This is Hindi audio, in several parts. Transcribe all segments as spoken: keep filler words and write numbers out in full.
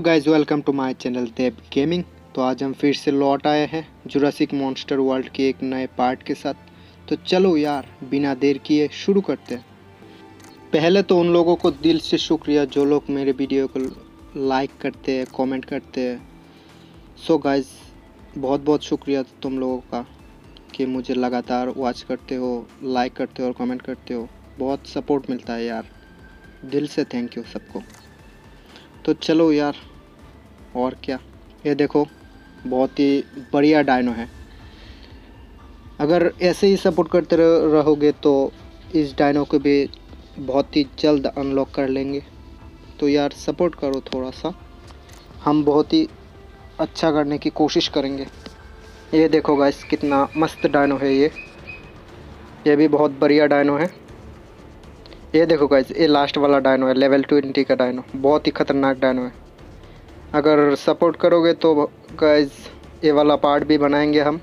Guys welcome to my channel Dev gaming. तो आज हम फिर से लौट आए हैं जुरासिक मॉन्स्टर वर्ल्ड के एक नए पार्ट के साथ। तो चलो यार बिना देर किए शुरू करते हैं। पहले तो उन लोगों को दिल से शुक्रिया जो लोग मेरे वीडियो को लाइक करते हैं, कमेंट करते हैं। सो गाइज बहुत बहुत शुक्रिया तुम लोगों का कि मुझे लगातार वॉच करते हो, लाइक करते हो और कमेंट करते हो। बहुत सपोर्ट मिलता है यार, दिल से थैंक यू सबको। तो चलो यार, और क्या, ये देखो बहुत ही बढ़िया डायनो है। अगर ऐसे ही सपोर्ट करते रहोगे तो इस डायनो को भी बहुत ही जल्द अनलॉक कर लेंगे। तो यार सपोर्ट करो थोड़ा सा, हम बहुत ही अच्छा करने की कोशिश करेंगे। ये देखो गाइस कितना मस्त डायनो है ये ये भी बहुत बढ़िया डायनो है। ये देखो गाइस, ये लास्ट वाला डायनो है, लेवल ट्वेंटी का डायनो, बहुत ही ख़तरनाक डायनो है। अगर सपोर्ट करोगे तो गाइस ये वाला पार्ट भी बनाएंगे हम।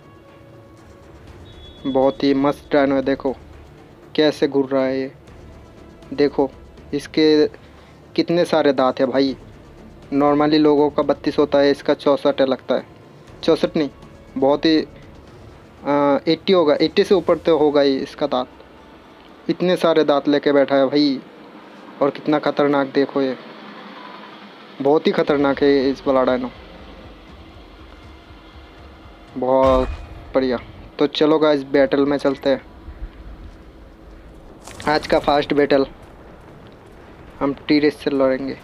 बहुत ही मस्त डायनो है, देखो कैसे घूर रहा है ये। देखो इसके कितने सारे दांत है भाई। नॉर्मली लोगों का बत्तीस होता है, इसका चौंसठ लगता है। चौंसठ नहीं, बहुत ही एट्टी होगा, एट्टी से ऊपर तो होगा ही इसका दांत। इतने सारे दांत लेके बैठा है भाई, और कितना खतरनाक देखो, ये बहुत ही खतरनाक है इस वाला डायनो, बहुत बढ़िया। तो चलो गाइस बैटल में चलते हैं। आज का फास्ट बैटल हम टी रेस से लड़ेंगे।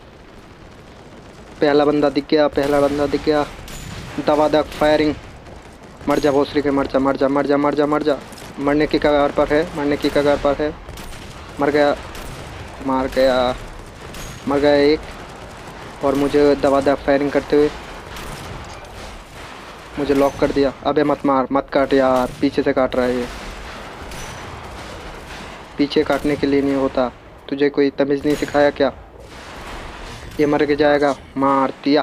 पहला बंदा दिख गया, पहला बंदा दिख गया। दबादक फायरिंग। मर जा भोसरी के, मर जा मर जा मर जा मर जा मर जा। मरने की कगार पर है, मरने की कगार पर है। मर गया, मार गया, मर गया एक। और मुझे दबादक फायरिंग करते हुए मुझे लॉक कर दिया। अबे मत मार, मत काट यार, पीछे से काट रहा है ये। पीछे काटने के लिए नहीं होता, तुझे कोई तमीज़ नहीं सिखाया क्या? ये मर के जाएगा, मार दिया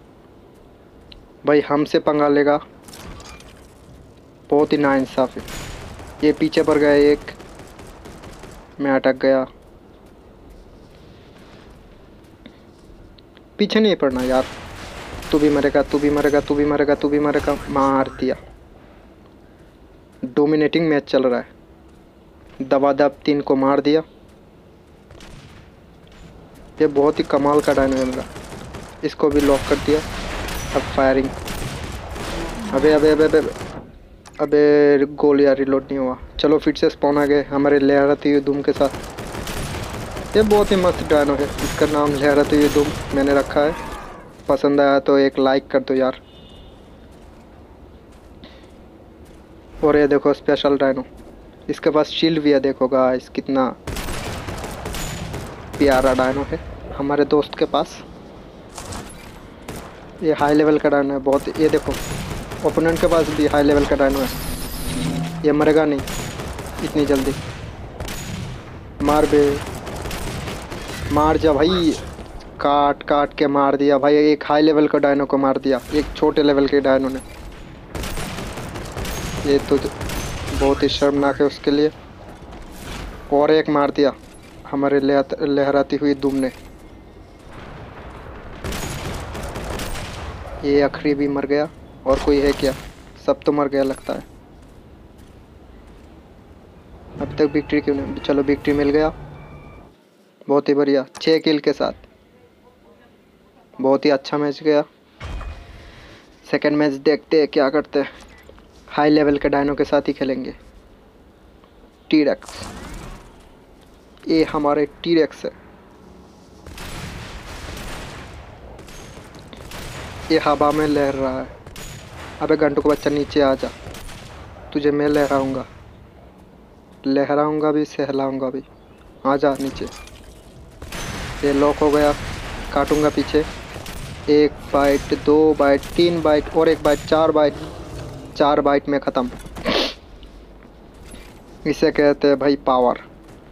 भाई। हमसे पंगा लेगा, बहुत ही नाइंसाफ है। ये पीछे पड़ गया एक, मैं अटक गया। पीछे नहीं पड़ना यार, तू भी मरेगा, तू भी मरेगा, तू भी मरेगा, तू भी मरेगा। मार दिया। डोमिनेटिंग मैच चल रहा है। दबादब तीन को मार दिया। ये बहुत ही कमाल का डायनो है मेरा। इसको भी लॉक कर दिया। अब फायरिंग। अबे अबे अबे अबे अबे गोल यार रिलोड नहीं हुआ। चलो फिर से स्पॉन आ गए हमारे लहराती हुई धूम के साथ। ये बहुत ही मस्त डायनो है, इसका नाम लहराती हुई धूम मैंने रखा है। पसंद आया तो एक लाइक कर दो यार। और ये देखो स्पेशल डायनो, इसके पास शील्ड भी है। देखो गाइस कितना प्यारा डायनो है हमारे दोस्त के पास। ये हाई लेवल का डायनो है बहुत। ये देखो ओपोनेंट के पास भी हाई लेवल का डायनो है। ये मरेगा नहीं इतनी जल्दी। मार बे, मार जा भाई, काट काट के मार दिया भाई। एक हाई लेवल का डायनो को मार दिया एक छोटे लेवल के डायनो ने। ये तो बहुत ही शर्मनाक है उसके लिए। और एक मार दिया हमारे लहराती हुई धूम ने। ये आखिरी भी मर गया। और कोई है क्या? सब तो मर गया लगता है। अब तक विक्ट्री क्यों नहीं? चलो विक्ट्री मिल गया, बहुत ही बढ़िया। छः किल के साथ बहुत ही अच्छा मैच गया। सेकंड मैच देखते हैं क्या करते हैं। हाई लेवल के डायनो के साथ ही खेलेंगे। टी-रेक्स, ये हमारे टी-रेक्स है। ये हवा में लहर रहा है। अबे घंटों का बच्चा नीचे आ जा, तुझे मैं लहराऊंगा, लहराऊंगा भी सहलाऊंगा भी। आ जा नीचे। ये लॉक हो गया, काटूंगा पीछे। एक बाइट, दो बाइट, तीन बाइट और एक बाइट, चार बाइट। चार बाइट में ख़त्म। इसे कहते हैं भाई पावर।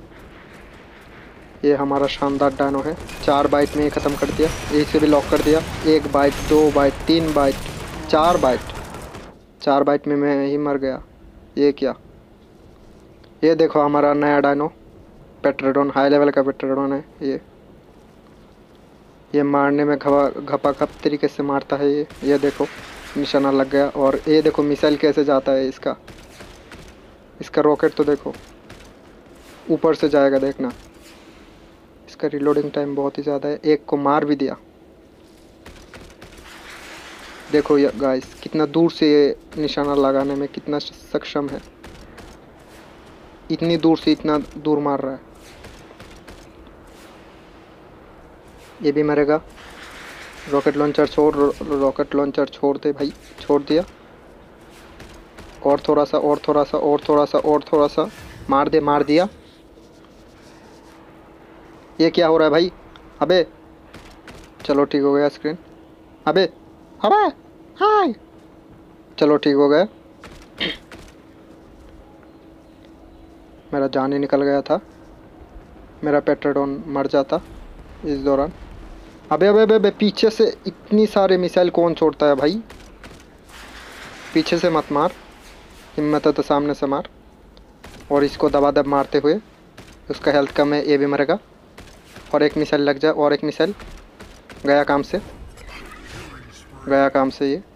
ये हमारा शानदार डायनो है, चार बाइट में ही ख़त्म कर दिया। इसे भी लॉक कर दिया। एक बाइट, दो बाइट, तीन बाइट, चार बाइट। चार बाइट में मैं ही मर गया। ये क्या? ये देखो हमारा नया डायनो पेट्रोडोन, हाई लेवल का पेट्रोडोन है ये। ये मारने में घपा घपा घप तरीके से मारता है ये ये देखो निशाना लग गया। और ये देखो मिसाइल कैसे जाता है इसका इसका रॉकेट तो देखो ऊपर से जाएगा, देखना। इसका रिलोडिंग टाइम बहुत ही ज़्यादा है। एक को मार भी दिया। देखो ये गाइस कितना दूर से ये निशाना लगाने में कितना सक्षम है। इतनी दूर से इतना दूर मार रहा है। ये भी मरेगा। रॉकेट लॉन्चर छोड़, रॉकेट लॉन्चर छोड़ दे भाई, छोड़ दिया। और थोड़ा सा और थोड़ा सा और थोड़ा सा और थोड़ा सा मार दे, मार दिया। ये क्या हो रहा है भाई? अबे चलो ठीक हो गया स्क्रीन। अबे अबे हाय, चलो ठीक हो गया। मेरा जान ही निकल गया था। मेरा पेट्रोडोन मर जाता इस दौरान। अबे अबे अबे पीछे से इतनी सारे मिसाइल कौन छोड़ता है भाई? पीछे से मत मार, हिम्मत है तो सामने से मार। और इसको दबा दब मारते हुए, उसका हेल्थ कम है, ये भी मरेगा। और एक मिसाइल लग जाए, और एक मिसाइल गया काम से, गया काम से। ये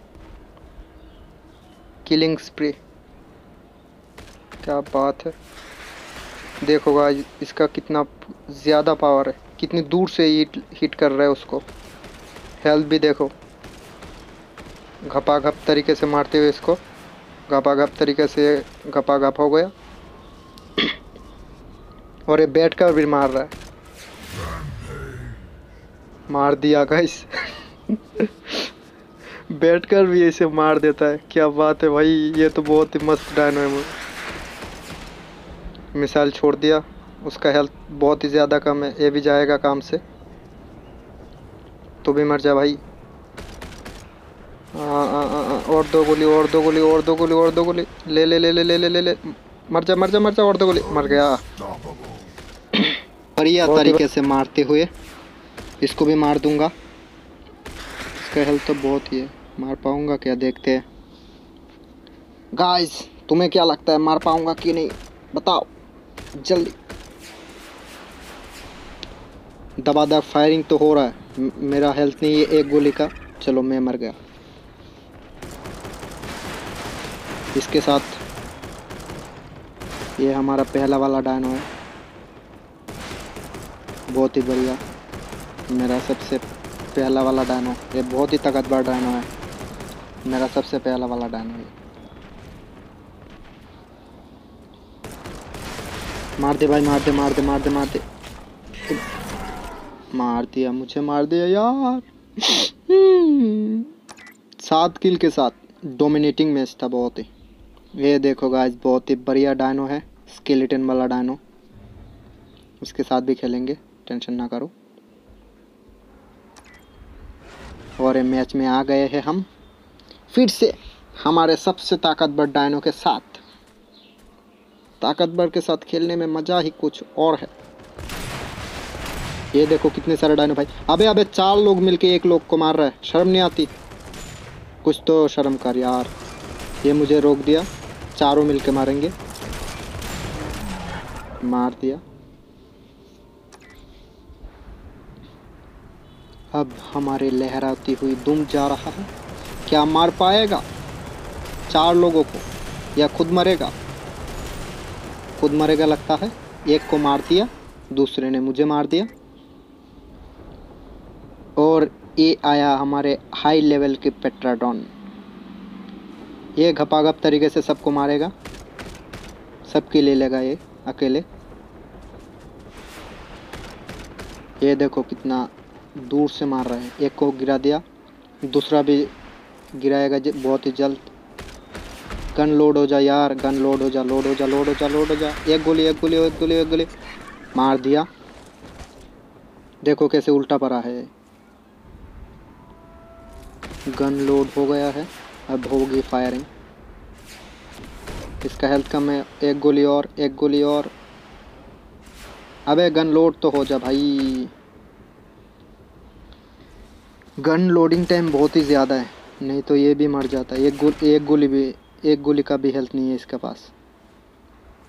किलिंग स्प्रे, क्या बात है। देखो गाइस इसका कितना ज़्यादा पावर है, कितनी दूर से हिट हिट कर रहा है उसको। हेल्थ भी देखो, घपा घप तरीके से मारते हुए इसको, घपा घप तरीके से घपा घप हो गया। और ये बैठ कर भी मार रहा है। मार दिया गाइस। बैठ कर भी ऐसे मार देता है, क्या बात है भाई। ये तो बहुत ही मस्त डायनो है। मिसाइल छोड़ दिया, उसका हेल्थ बहुत ही ज़्यादा कम है, ये भी जाएगा काम से। तो भी मर जा भाई। आ, आ, आ, आ, और दो गोली, और दो गोली, और दो गोली, और दो गोली। ले ले ले ले ले ले ले ले मर जा मर जा मर जा। और दो गोली, मर गया। बढ़िया तरीके से मारते हुए इसको भी मार दूंगा। इसका हेल्थ तो बहुत ही है, मार पाऊंगा क्या, देखते हैं। गाइस तुम्हें क्या लगता है मार पाऊंगा कि नहीं, बताओ जल्दी। दबा दब फायरिंग तो हो रहा है। मेरा हेल्थ नहीं है एक गोली का। चलो मैं मर गया। इसके साथ ये हमारा पहला वाला डायनो है, बहुत ही बढ़िया। मेरा सबसे पहला वाला डायनो, ये बहुत ही ताकतवर डायनो है। मेरा सबसे पहला वाला डायनो है। मार दे भाई, मार दे मार दे मार दे मार दे। मार दिया, मुझे मार दिया यार। सात किल के साथ डोमिनेटिंग मैच था बहुत ही। ये देखो गाइस बहुत ही बढ़िया डायनो है, स्केलेटन वाला डायनो। इसके साथ भी खेलेंगे, टेंशन ना करो। और ये मैच में आ गए हैं हम फिर से हमारे सबसे ताकतवर डायनो के साथ। ताकतवर के साथ खेलने में मज़ा ही कुछ और है। ये देखो कितने सारे डायनो भाई। अबे अबे चार लोग मिलके एक लोग को मार रहा है, शर्म नहीं आती? कुछ तो शर्म कर यार। ये मुझे रोक दिया, चारों मिलके मारेंगे। मार दिया। अब हमारे लहराती हुई दुम जा रहा है, क्या मार पाएगा चार लोगों को या खुद मरेगा? खुद मरेगा लगता है। एक को मार दिया, दूसरे ने मुझे मार दिया। और ये आया हमारे हाई लेवल के पेट्राडॉन। ये घपाघप तरीके से सबको मारेगा, सबके ले लेगा ये अकेले। ये देखो कितना दूर से मार रहा है। एक को गिरा दिया, दूसरा भी गिराएगा बहुत ही जल्द। गन लोड हो जा यार, गन लोड हो जा, लोड हो जा, लोड हो जा, लोड हो जा। एक गोली एक गोली एक गोली एक गोली मार दिया। देखो कैसे उल्टा पड़ा है। गन लोड हो गया है, अब होगी फायरिंग। इसका हेल्थ कम है, एक गोली और, एक गोली और। अबे गन लोड तो हो जा भाई। गन लोडिंग टाइम बहुत ही ज़्यादा है, नहीं तो ये भी मर जाता है। एक गो, एक गोली भी एक गोली का भी हेल्थ नहीं है इसके पास।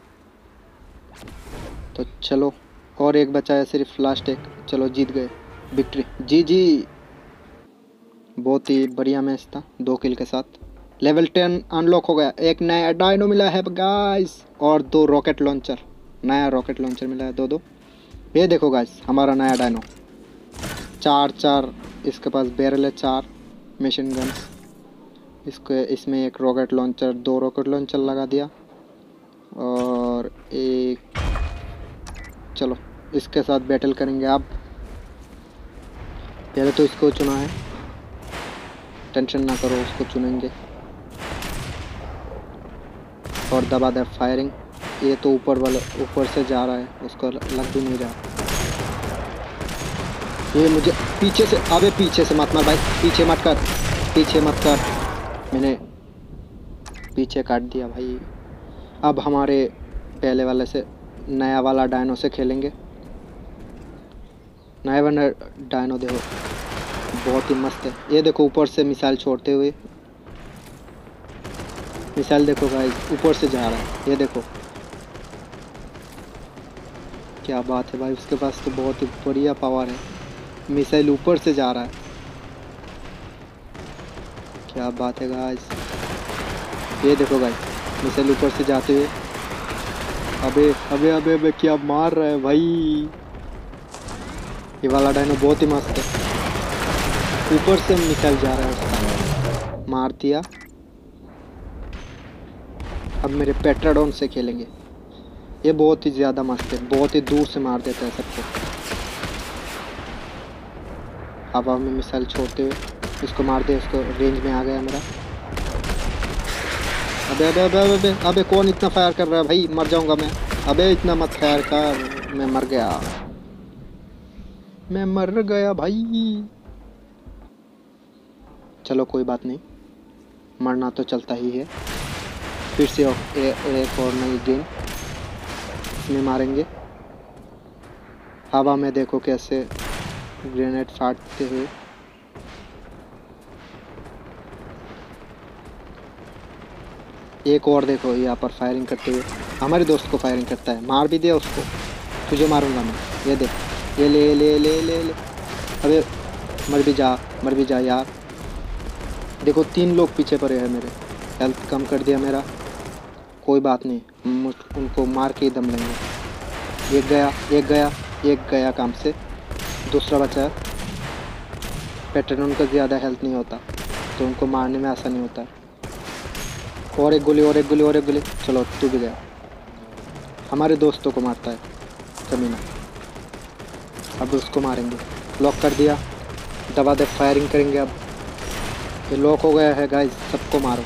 तो चलो और एक बचा है सिर्फ, लास्ट एक। चलो जीत गए। विक्ट्री, जी जी। बहुत ही बढ़िया मैच था, दो किल के साथ। लेवल टेन अनलॉक हो गया, एक नया डायनो मिला है गाइस, और दो रॉकेट लॉन्चर, नया रॉकेट लॉन्चर मिला है दो दो। ये देखो गाइस हमारा नया डायनो, चार चार इसके पास बैरल है, चार मशीन गन्स। इसको इसमें एक रॉकेट लॉन्चर, दो रॉकेट लॉन्चर लगा दिया, और एक, चलो इसके साथ बैटल करेंगे। आप पहले तो इसको चुना है, टेंशन ना करो, उसको चुनेंगे और दबा दे फायरिंग। ये तो ऊपर वाले ऊपर से जा रहा है, उसको लग भी नहीं रहा। ये मुझे पीछे से, अबे पीछे से मत मार भाई, पीछे मत कर, पीछे मत कर, मैंने पीछे काट दिया भाई। अब हमारे पहले वाले से, नया वाला डायनो से खेलेंगे। नया वाला डायनो देखो बहुत ही मस्त है। ये देखो ऊपर से मिसाइल छोड़ते हुए, मिसाइल देखो गाइस ऊपर से जा रहा है, ये देखो क्या बात है भाई, उसके पास तो बहुत ही बढ़िया पावर है, मिसाइल ऊपर से जा रहा है, क्या बात है गाइस। ये देखो गाइस मिसाइल ऊपर से जाते हुए, अबे अबे अबे अबे क्या मार रहा है भाई। ये वाला डायनो बहुत ही मस्त है, ऊपर से मिसाइल जा रहा है उसका, मार दिया। अब मेरे पेट्राडॉन से खेलेंगे, ये बहुत ही ज़्यादा मस्त है, बहुत ही दूर से मार देता है सबको। हवा में मिसाइल छोड़ते हुए इसको मार दे, इसको रेंज में आ गया मेरा। अबे अबे अबे अबे अबे अबे कौन इतना फायर कर रहा है भाई, मर जाऊंगा मैं। अबे इतना मत फायर कर, मैं मर गया, मैं मर गया भाई। चलो कोई बात नहीं, मरना तो चलता ही है। फिर से ए, एक और नई गेम इसमें मारेंगे। हवा में देखो कैसे ग्रेनेड फाड़ते हुए, एक और देखो यहाँ पर फायरिंग करते हुए, हमारे दोस्त को फायरिंग करता है, मार भी दिया उसको, तुझे मारूंगा मैं। ये देख, ये ले ले ले ले ले, अबे मर भी जा, मर भी जा यार। देखो तीन लोग पीछे पड़े हैं मेरे, हेल्थ कम कर दिया मेरा, कोई बात नहीं, हम उनको मार के ही दम लेंगे। एक गया, एक गया, एक गया काम से, दूसरा बचा। पैटर्न का ज़्यादा हेल्थ नहीं होता तो उनको मारने में आसानी होता है। और एक गोली, और एक गोली, और एक गोली, चलो तू भी गया। हमारे दोस्तों को मारता है कमीना, अब उसको मारेंगे। लॉक कर दिया, दबा दे फायरिंग करेंगे। अब ये लॉक हो गया है गाइस, सबको मारो।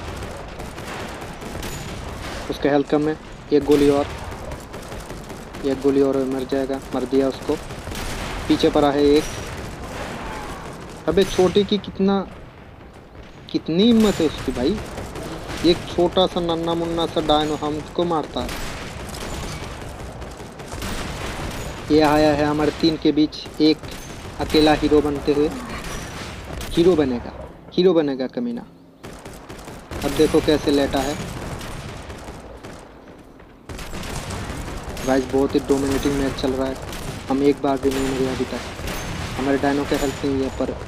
उसका हेल्थ कम है, एक गोली और, एक गोली और मर जाएगा, मर दिया उसको। पीछे पड़ा है एक, अबे छोटे की कितना कितनी हिम्मत है उसकी भाई, एक छोटा सा नन्ना मुन्ना सा डायनो हमको मारता है। ये आया है हमारे तीन के बीच, एक अकेला हीरो बनते हुए, हीरो बनेगा, हीरो बनेगा कमीना। अब देखो कैसे लेटा है गाइस, बहुत ही डोमिनेटिंग मैच चल रहा है। हम एक बार भी नहीं मरे अभी तक, हमारे डायनो के हेल्थ नहीं है पर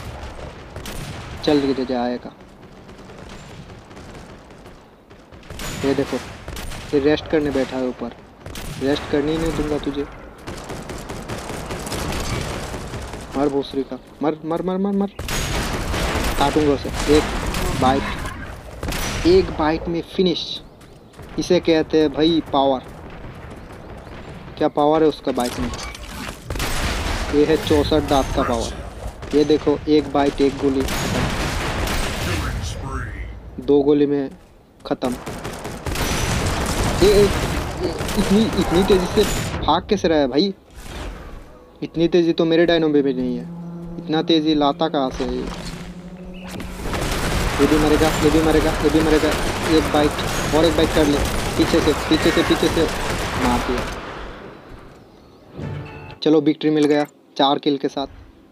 चल गिर जाएगा। ये देखो ये रेस्ट करने बैठा है ऊपर, रेस्ट करने ही नहीं दूंगा तुझे। मर भूसरी का, मर मर मर मर मर, काटूंगा उसे। एक बाइट, एक बाइट में फिनिश, इसे कहते हैं भाई पावर। क्या पावर है उसका बाइट में, ये है चौसठ दांत का पावर। ये देखो एक बाइट, एक गोली खत्म, दो गोली में खत्म। ये, ये इतनी इतनी तेजी से भाग कैसे रहा है भाई, इतनी तेजी तो मेरे डायनो में भी नहीं है, इतना तेजी लाता कहाँ से है ये। ये भी मरेगा, ये भी मरेगा, ये भी मरेगा। एक बाइट और एक बाइट कर ले, पीछे से पीछे से पीछे से मार दिया। चलो विक्ट्री मिल गया चार किल के साथ,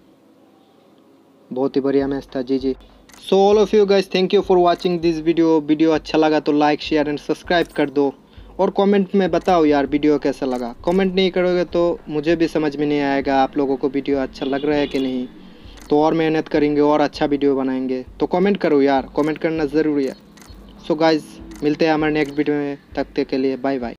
बहुत ही बढ़िया मैच था। जी जी। So all of you guys, thank you for watching this video. Video अच्छा लगा तो लाइक शेयर एंड सब्सक्राइब कर दो, और कमेंट में बताओ यार वीडियो कैसा लगा। कमेंट नहीं करोगे तो मुझे भी समझ में नहीं आएगा आप लोगों को वीडियो अच्छा लग रहा है कि नहीं। तो और मेहनत करेंगे और अच्छा वीडियो बनाएंगे। तो कमेंट करो यार, कमेंट करना ज़रूरी है। सो गाइज मिलते हैं हमारे नेक्स्ट वीडियो में, तब तक के लिए बाय बाय।